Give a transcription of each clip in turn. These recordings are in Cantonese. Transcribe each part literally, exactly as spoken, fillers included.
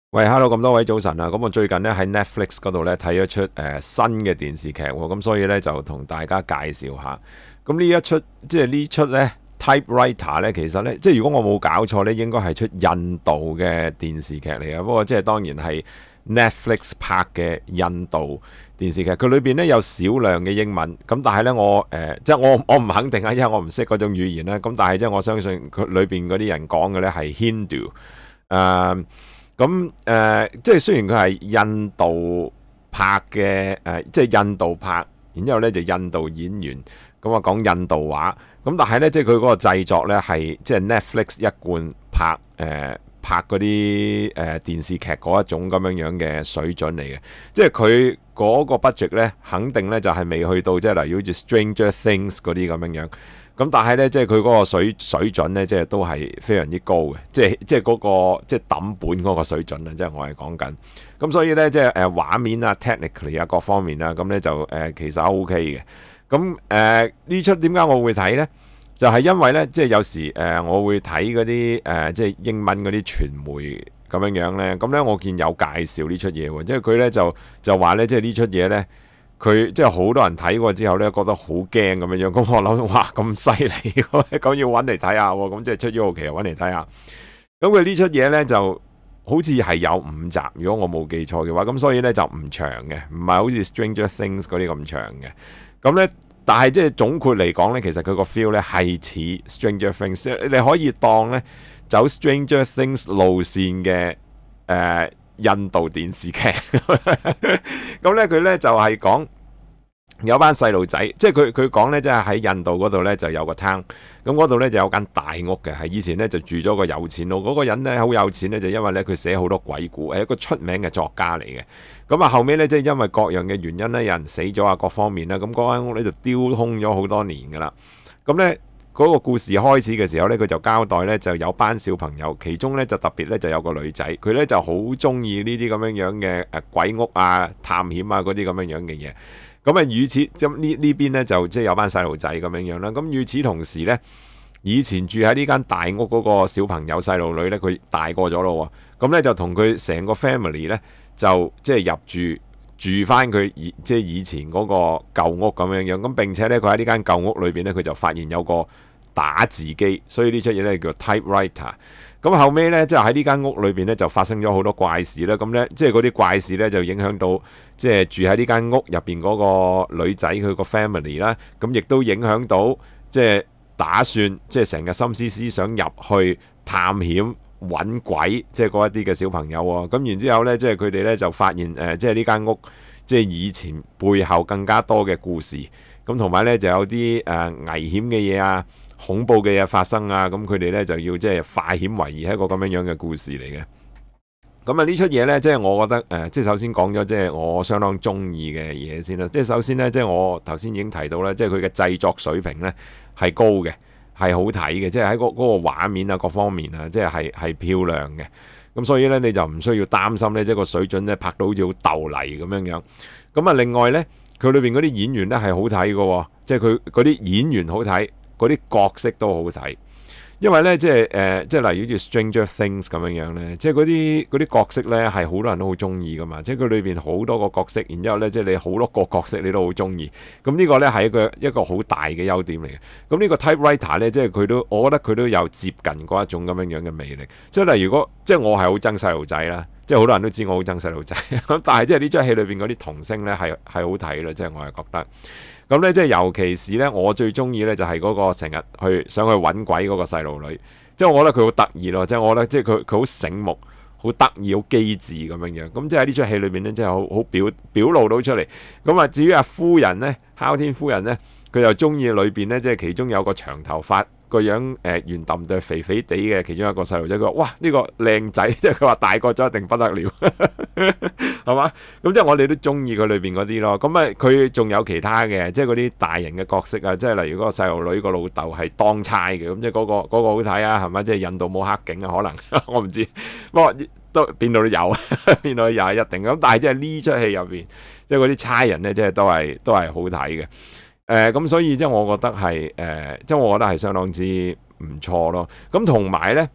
喂，Hello，咁多位早晨啊！咁我最近咧喺 Netflix 嗰度咧睇咗出誒、呃、新嘅電視劇喎，咁所以咧就同大家介紹下。咁呢一出即係呢出咧 Typewriter 咧，其實咧即係如果我冇搞錯咧，應該係出印度嘅電視劇嚟嘅。不過即係當然係 Netflix 拍嘅印度電視劇，佢裏邊咧有少量嘅英文，咁但係咧我誒、呃、即係我我唔肯定啊，因為我唔識嗰種語言啦。咁但係即係我相信佢裏邊嗰啲人講嘅咧係 Hindu 誒、呃。咁誒、呃，即係雖然佢係印度拍嘅，誒、呃，即係印度拍，然之後咧就印度演員，咁啊講印度話，咁但係咧即係佢嗰個製作咧係即係 Netflix 一貫拍誒、呃、拍嗰啲誒電視劇嗰一種咁樣樣嘅水準嚟嘅，即係佢嗰個 budget 咧肯定咧就係未去到即係例如好似 Stranger Things 嗰啲咁樣樣。咁但係咧，即係佢嗰個水水準咧，即係都係非常之高嘅，即係即係嗰個即係抌本嗰個水準啊！即係我係講緊。咁所以咧，即係誒畫面啊、technically 啊各方面啊，咁咧就誒、呃、其實 O K 嘅。咁誒呢出點解我會睇咧？就係、是、因為咧，即係有時誒、呃、我會睇嗰啲誒即係英文嗰啲傳媒咁樣樣咧。咁咧我見有介紹呢出嘢喎，即係佢咧就就話咧，即係呢出嘢咧。佢即係好多人睇過之後咧，覺得好驚咁樣樣。咁我諗，哇咁犀利，咁要揾嚟睇下喎。咁即係出咗好期，揾嚟睇下。咁佢呢出嘢咧就好似係有五集，如果我冇記錯嘅話。咁所以咧就唔長嘅，唔係好似 Stranger Things 嗰啲咁長嘅。咁咧，但係即係總括嚟講咧，其實佢個 feel 咧係似 Stranger Things。你可以當咧走 Stranger Things 路線嘅誒。呃印度電視劇咁咧，佢咧就係、是、講有班細路仔，即係佢佢講咧，即係喺印度嗰度咧就有個 town，咁嗰度咧就有間大屋嘅，係以前咧就住咗個有錢佬，嗰、那個人咧好有錢咧，就因為咧佢寫好多鬼故，係一個出名嘅作家嚟嘅。咁啊後尾咧即係因為各樣嘅原因咧，有人死咗啊，各方面啦，咁嗰間屋咧就丟空咗好多年噶啦，咁咧。嗰個故事開始嘅時候咧，佢就交代咧就有班小朋友，其中咧就特別咧就有個女仔，佢咧就好中意呢啲咁樣樣嘅誒鬼屋啊、探險啊嗰啲咁樣樣嘅嘢。咁啊，與此即呢呢邊咧就即係有班細路仔咁樣樣啦。咁與此同時咧，以前住喺呢間大屋嗰個小朋友細路女咧，佢大個咗咯喎。咁咧就同佢成個 family 咧就即係入住住翻佢以即係以前嗰個舊屋咁樣樣。咁並且咧佢喺呢間舊屋裏邊咧，佢就發現有個打字機，所以呢出嘢咧叫 Typewriter。咁後尾咧，即係喺呢間屋裏邊咧，就發生咗好多怪事啦。咁咧，即係嗰啲怪事咧，就影響到即係住喺呢間屋入邊嗰個女仔佢個 family 啦。咁亦都影響到即係打算即係成日心思思想入去探險揾鬼，即係嗰一啲嘅小朋友喎。咁然之後咧，即係佢哋咧就發現誒、呃，即係呢間屋即係以前背後更加多嘅故事。咁同埋咧就有啲誒、呃、危險嘅嘢啊，恐怖嘅嘢發生啊，咁佢哋咧就要即係化險為夷，係一個咁樣樣嘅故事嚟嘅。咁啊呢出嘢咧，即係我覺得誒、呃，即係首先講咗即係我相當中意嘅嘢先啦。即係首先咧，即係我頭先已經提到啦，即係佢嘅製作水平咧係高嘅，係好睇嘅，即係喺嗰嗰個畫面啊各方面啊，即係係係漂亮嘅。咁所以咧你就唔需要擔心咧，即係個水準咧拍到好似好豆泥咁樣樣。咁啊另外咧，佢裏邊嗰啲演員咧係好睇嘅，即係佢嗰啲演員好睇，嗰啲角色都好睇。因為咧，即係誒、呃，即係例如好似 Stranger Things 咁樣樣咧，即係嗰啲嗰啲角色咧係好多人都好中意噶嘛。即係佢裏邊好多個角色，然之後咧，即係你好多個角色你都好中意。咁呢個咧係一個一個好大嘅優點嚟嘅。咁呢個 Typewriter 咧，即係佢都，我覺得佢都有接近嗰一種咁樣樣嘅魅力。即係例如，如果即係我係好憎細路仔啦，即係好多人都知我好憎細路仔。咁但係即係呢出戲裏邊嗰啲童聲咧係係好睇咯，即係我係覺得。咁咧，即係尤其是咧，我最中意咧就係嗰個成日去想去揾鬼嗰個細路女，即係我覺得佢好得意咯，即係我覺得即係佢佢好醒目、好得意、好機智咁樣樣。咁即係喺呢出戲裏面咧，即係好好表表露到出嚟。咁啊，至於阿夫人咧，哮天夫人咧，佢就中意裏邊咧，即係其中有個長頭髮。個樣誒圓揼對肥肥地嘅其中一個細路仔，佢話：哇呢、這個靚仔，即係佢話大個咗一定不得了，係嘛？咁即係我哋都中意佢裏邊嗰啲咯。咁啊，佢仲有其他嘅，即係嗰啲大型嘅角色啊，即係例如嗰個細路女個老豆係當差嘅，咁即係嗰個嗰、那個好睇啊，係咪？即係印度冇黑警啊，可能我唔知，不過都邊度都有，邊度又係一定咁。但係即係呢出戲入邊，即係嗰啲差人咧，即係都係都係好睇嘅。誒咁、呃、所以即係我覺得係誒、呃，即係我覺得係相當之唔錯咯。咁同埋咧，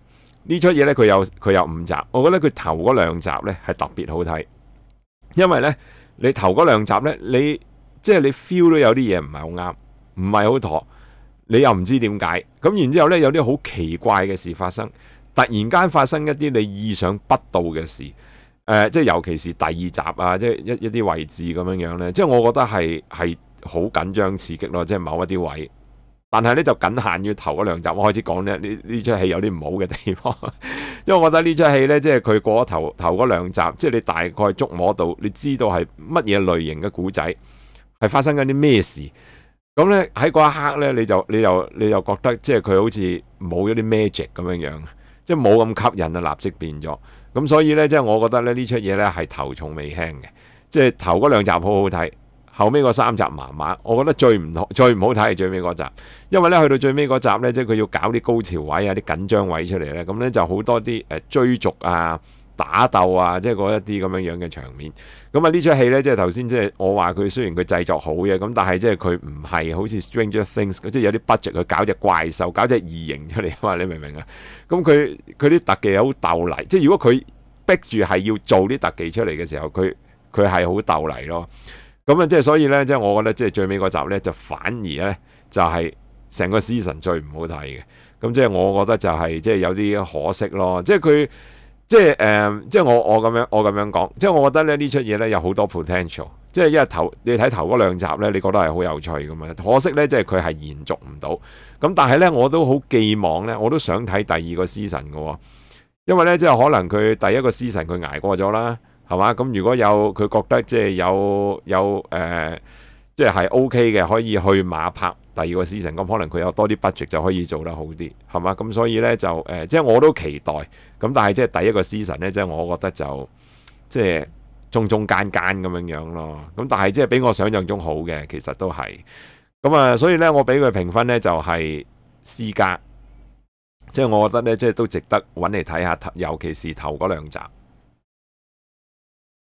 呢出嘢呢，佢有佢有五集，我覺得佢頭嗰兩集呢係特別好睇，因為呢，你頭嗰兩集呢，你即係你 feel 到有啲嘢唔係好啱，唔係好妥，你又唔知點解，咁然之後呢，有啲好奇怪嘅事發生，突然間發生一啲你意想不到嘅事，誒、呃，即係尤其是第二集啊，即係一一啲位置咁樣樣呢，即係我覺得係係好緊張刺激咯，即係某一啲位。但係咧就僅限於頭嗰兩集，我開始講咧呢呢出戲有啲唔好嘅地方，因為我覺得呢出戲咧，即係佢過咗頭頭嗰兩集，即係你大概捉摸到，你知道係乜嘢類型嘅古仔，係發生緊啲咩事，咁咧喺嗰一刻咧，你就你就你就覺得即係佢好似冇咗啲 magic 咁樣樣，即係冇咁吸引啊，立即變咗，咁所以咧即係我覺得咧呢出嘢咧係頭重尾輕嘅，即係頭嗰兩集好好睇。後尾嗰三集麻麻，我覺得最唔好最唔好睇係最尾嗰集，因為咧去到最尾嗰集咧，即係佢要搞啲高潮位啊、啲緊張位出嚟咧，咁咧就好多啲誒追逐啊、打鬥啊，即係嗰一啲咁樣樣嘅場面。咁啊呢出戲咧，即係頭先即係我話佢雖然佢製作好嘅，咁但係即係佢唔係好似 Stranger Things，即係有啲 budget 去搞隻怪獸、搞隻異形出嚟啊嘛，你明唔明啊？咁佢佢啲特技好鬥嚟，即係如果佢逼住係要做啲特技出嚟嘅時候，佢佢係好鬥嚟咯。咁啊，即係所以咧，即係我覺得，即係最尾嗰集咧，就反而咧就係成個 season 最唔好睇嘅。咁即係我覺得就係即係有啲可惜咯。即係佢即係誒，即係我我咁樣我咁樣講，即係我覺得咧呢出嘢咧有好多 potential。即係因為頭你睇頭嗰兩集咧，你覺得係好有趣噶嘛？可惜咧，即係佢係延續唔到。咁但係咧，我都好寄望咧，我都想睇第二個 season 嘅。因為咧，即係可能佢第一個 season 佢捱過咗啦。係嘛？咁如果有佢覺得即係有有誒、呃，即係係 O K 嘅，可以去馬拍第二個 season，咁可能佢有多啲 budget 就可以做得好啲，係嘛？咁所以咧就誒、呃，即係我都期待。咁但係即係第一個 season 咧，即係我覺得就即係中中間間咁樣樣咯。咁但係即係比我想象中好嘅，其實都係。咁啊，所以咧我俾佢評分咧就係 C 加，即係我覺得咧即係都值得揾嚟睇下，尤其是頭嗰兩集。